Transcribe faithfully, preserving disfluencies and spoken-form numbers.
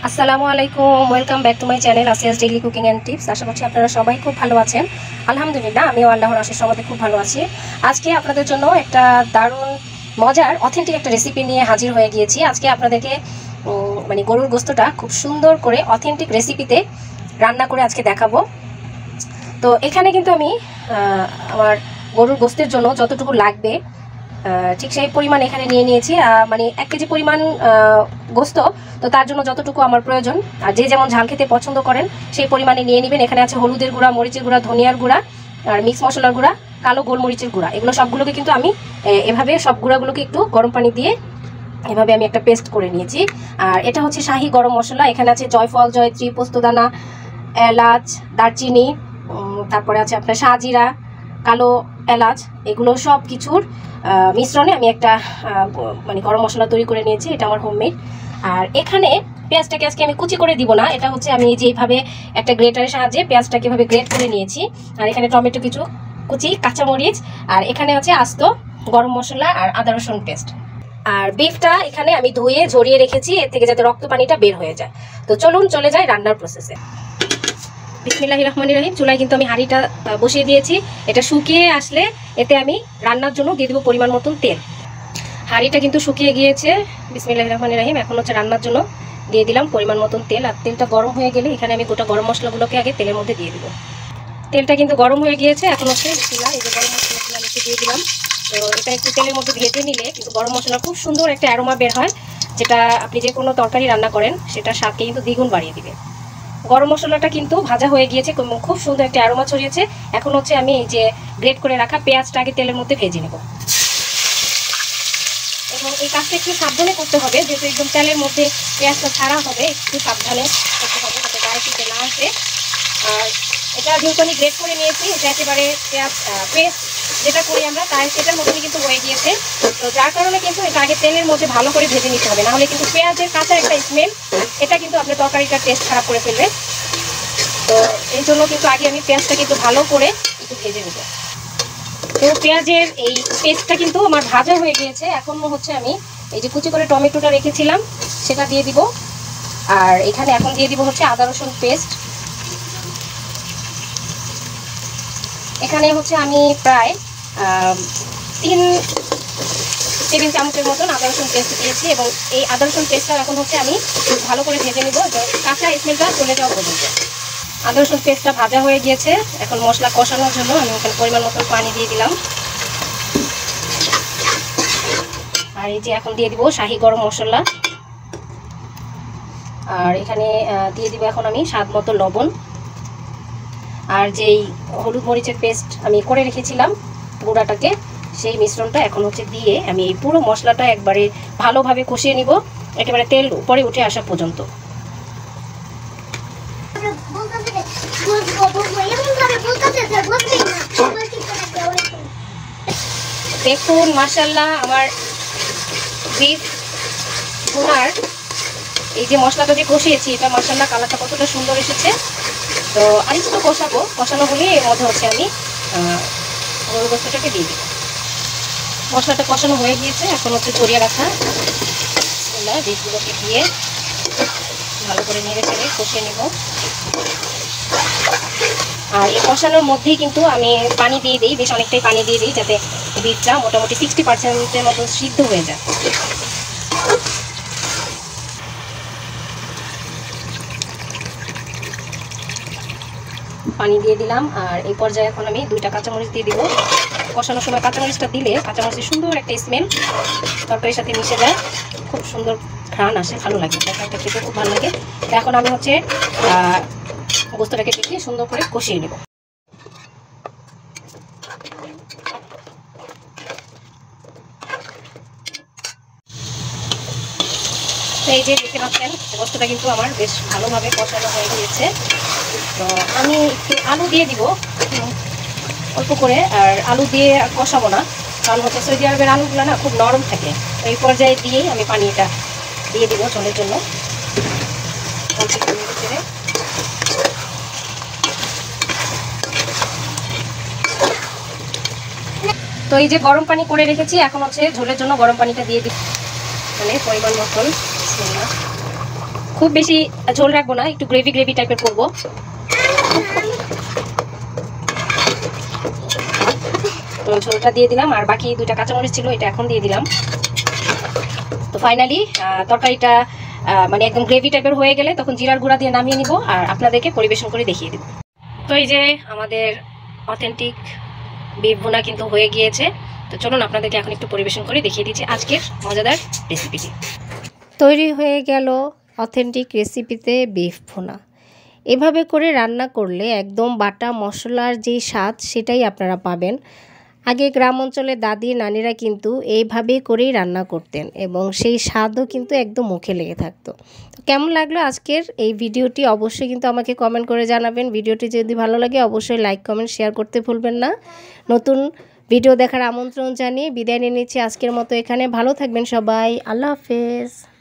আসসালামু আলাইকুম, welcome back to my channel আসিয়াস ডেইলি কুকিং অ্যান্ড টিপস। আশা করছি আপনারা সবাই খুব ভালো আছেন। আলহামদুলিল্লাহ, আমিও আল্লাহর আশীর্বাদে সবাই খুব ভালো আছি। আজকে আপনাদের জন্য একটা দারুণ মজার অথেন্টিক একটা রেসিপি নিয়ে হাজির হয়ে গিয়েছি। আজকে আপনাদেরকে মানে গরুর গোস্তটা খুব সুন্দর করে অথেন্টিক রেসিপিতে রান্না করে আজকে দেখাবো। তো এখানে কিন্তু আমি আমার গরুর গোস্তের জন্য যতটুকু লাগবে ঠিক সেই পরিমাণ এখানে নিয়ে নিয়েছি। মানে এক কেজি পরিমাণ গোস্ত, তো তার জন্য যতটুকু আমার প্রয়োজন, আর যে যেমন ঝাল খেতে পছন্দ করেন সেই পরিমাণে নিয়ে নেবেন। এখানে আছে হলুদের গুঁড়া, মরিচের গুঁড়া, ধনিয়ার গুঁড়া, আর মিক্স মশলার গুঁড়া, কালো গোলমরিচের গুঁড়া। এগুলো সবগুলোকে কিন্তু আমি এভাবে সব গুঁড়াগুলোকে একটু গরম পানি দিয়ে এভাবে আমি একটা পেস্ট করে নিয়েছি। আর এটা হচ্ছে শাহি গরম মশলা। এখানে আছে জয়ফল, জয়ত্রী, পোস্তদানা, এলাচ, দারচিনি, তারপরে আছে আপনার শাহজিরা, কালো এলাচ। এগুলো সব কিছুর মিশ্রণে আমি একটা মানে গরম মশলা তৈরি করে নিয়েছি। এটা আমার হোমমেড। আর এখানে পেঁয়াজটাকে আজকে আমি কুচি করে দিব না, এটা হচ্ছে আমি যেভাবে একটা গ্রেটারের সাহায্যে পেঁয়াজটাকে এভাবে গ্রেট করে নিয়েছি। আর এখানে টমেটো কিছু কুচি, কাঁচামরিচ, আর এখানে আছে আস্ত গরম মশলা আর আদা রসুন পেস্ট। আর বিফটা এখানে আমি ধুয়ে ঝরিয়ে রেখেছি, এর থেকে যাতে রক্ত পানিটা বের হয়ে যায়। তো চলুন চলে যাই রান্নার প্রসেসে। বিসমিল্লাহির রহমানির রহিম। চুলায় কিন্তু আমি হাঁড়িটা বসিয়ে দিয়েছি। এটা শুকিয়ে আসলে এতে আমি রান্নার জন্য দিয়ে দেবো পরিমাণ মতন তেল। হাঁড়িটা কিন্তু শুকিয়ে গিয়েছে। বিসমিল্লাহির রহমানির রহিম। এখন হচ্ছে রান্নার জন্য দিয়ে দিলাম পরিমাণ মতন তেল। আর তেলটা গরম হয়ে গেলে এখানে আমি গোটা গরম মশলাগুলোকে আগে তেলের মধ্যে দিয়ে দেবো। তেলটা কিন্তু গরম হয়ে গিয়েছে। এখন হচ্ছে বিসমিল্লাহ, এই যে গরম মশলাগুলো আমি একটু দিয়ে দিলাম। তো এটা একটু তেলের মধ্যে ভেজে নিলে কিন্তু গরম মশলার খুব সুন্দর একটা অ্যারোমা বের হয়, যেটা আপনি যে কোনো তরকারি রান্না করেন সেটার স্বাদকে কিন্তু দ্বিগুণ বাড়িয়ে দিবে। গরম মশলাটা কিন্তু ভাজা হয়ে গিয়েছে, খুব সুন্দর একটা অ্যারোমা ছড়িয়েছে। এখন হচ্ছে আমি এই যে গ্রেট করে রাখা পেঁয়াজটা আগে তেলের মধ্যে ভেজে নেব। এবং এই কাজটা একটু সাবধানে করতে হবে, যেহেতু একদম তেলের মধ্যে পেঁয়াজটা ছাড়া হবে, একটু সাবধানে করতে হবে যাতে গায়ে ফিতে না আসে। আর এটা যেহেতু আমি গ্রেট করে নিয়েছি, এটা একেবারে পেঁয়াজ পেস্ট যেটা করি আমরা তাই সেটার মধ্যে কিন্তু হয়ে গিয়েছে। তো যার কারণে কিন্তু এটা আগে তেলের মধ্যে ভালো করে ভেজে নিতে হবে, নাহলে কিন্তু পেঁয়াজের কাঁচা একটা স্মেল, এটা কিন্তু আপনার তরকারিটার টেস্ট খারাপ করে ফেলবে। তো এই জন্য কিন্তু আগে আমি পেঁয়াজটা কিন্তু ভালো করে একটু ভেজে নেব। তো পেঁয়াজের এই পেস্টটা কিন্তু আমার ভাজা হয়ে গিয়েছে। এখন হচ্ছে আমি এই যে কুচি করে টমেটোটা রেখেছিলাম সেটা দিয়ে দিব। আর এখানে এখন দিয়ে দিব হচ্ছে আদা রসুন পেস্ট। এখানে হচ্ছে আমি প্রায় তিন টেবিল চামচের মতন আদা রসুন পেস্ট দিয়েছি, এবং এই আদা রসুন পেস্টটা এখন হচ্ছে আমি ভালো করে ভেজে নিব, কাঁচা স্মেলটা চলে যাওয়া পর্যন্ত। আদা রসুন পেস্টটা ভাজা হয়ে গিয়েছে। এখন মশলা কষানোর জন্য আমি ওখানে পরিমাণ মতন পানি দিয়ে দিলাম। আর এই যে এখন দিয়ে দিব শাহি গরম মশলা। আর এখানে দিয়ে দিব এখন আমি স্বাদ মতো লবণ। আর যেই হলুদ মরিচের পেস্ট আমি করে রেখেছিলাম গুঁড়াটাকে, সেই মিশ্রণটা এখন হচ্ছে দিয়ে আমি এই পুরো মশলাটা একবারে ভালোভাবে কষিয়ে নিব, একেবারে তেল উপরে উঠে আসা পর্যন্ত। দেখুন মাশাআল্লাহ, আমার বিফ ভুনার এই যে মশলাটা যে কষিয়েছি, এটা মাশাআল্লাহ কালারটা কতটা সুন্দর এসেছে। তো আর একটু কষাবো, কষানো হলে এর মধ্যে হচ্ছে আমি গরুর গোস্তটাকে দিয়ে দিব। মশলাটা কষানো হয়ে গিয়েছে। এখন হচ্ছে ছড়িয়ে রাখা বিফগুলোকে দিয়ে ভালো করে নেড়ে চেড়ে কষিয়ে নেব। আর এই কষানোর মধ্যেই কিন্তু আমি পানি দিয়ে দিই, বেশ অনেকটাই পানি দিয়ে দিই, যাতে বিফটা মোটামুটি সিক্সটি পার্সেন্টের মতো সিদ্ধ হয়ে যায়। পানি দিয়ে দিলাম। আর এই পর্যায়ে এখন আমি দুইটা কাঁচামরিচ দিয়ে দিব। কষানোর সময় কাঁচামরিচটা দিলে কাঁচামরিচের সুন্দর একটা স্মেল তরকারির সাথে মিশে যায়, খুব সুন্দর ঘ্রাণ আসে, ভালো লাগে, তরকারিটা খেতে খুব ভালো লাগে। এখন আমি হচ্ছে গোস্তটাকে টেকে সুন্দর করে কষিয়ে নেব। এই যে দেখতে পাচ্ছেন গোস্তটা কিন্তু আমার বেশ ভালোভাবে কষানো হয়ে গিয়েছে। তো আমি একটু আলু দিয়ে দিব অল্প করে। আর আলু দিয়ে কষাবো না, কারণ হচ্ছে সৌদি আরবের আলুগুলো না খুব নরম থাকে। এই পর্যায়ে দিয়েই আমি পানিটা দিয়ে দিব ঝোলের জন্য। তো এই যে গরম পানি করে রেখেছি, এখন হচ্ছে ঝোলের জন্য গরম পানিটা দিয়ে দিই, মানে পরিমাণ মতন। খুব বেশি ঝোল রাখবো না, একটু গ্রেভি গ্রেভি টাইপের করবো। তো ঝোলটা দিয়ে দিলাম, আর বাকি দুইটা কাঁচামরিচ ছিল এটা এখন দিয়ে দিলাম। তো ফাইনালি তরকারিটা মানে একদম গ্রেভি টাইপের হয়ে গেলে তখন জিরার গুঁড়া দিয়ে নামিয়ে নিব আর আপনাদেরকে পরিবেশন করে দেখিয়ে দিব। তো এই যে আমাদের অথেন্টিক বিফ ভুনা কিন্তু হয়ে গিয়েছে। তো চলুন আপনাদেরকে এখন একটু পরিবেশন করে দেখিয়ে দিচ্ছি আজকের মজাদার রেসিপিটি। তৈরি হয়ে গেল অথেন্টিক রেসিপিতে বিফ ভুনা। এভাবে করে রান্না করলে একদম বাটা মশলার যে স্বাদ সেটাই আপনারা পাবেন। আগে গ্রাম অঞ্চলে দাদি নানিরা কিন্তু এইভাবেই করেই রান্না করতেন এবং সেই স্বাদও কিন্তু একদম মুখে লেগে থাকতো। তো কেমন লাগলো আজকের এই ভিডিওটি অবশ্যই কিন্তু আমাকে কমেন্ট করে জানাবেন। ভিডিওটি যদি ভালো লাগে অবশ্যই লাইক কমেন্ট শেয়ার করতে ভুলবেন না। নতুন ভিডিও দেখার আমন্ত্রণ জানিয়ে বিদায় নিয়ে নিচ্ছি আজকের মতো এখানে। ভালো থাকবেন সবাই, আল্লাহ হাফেজ।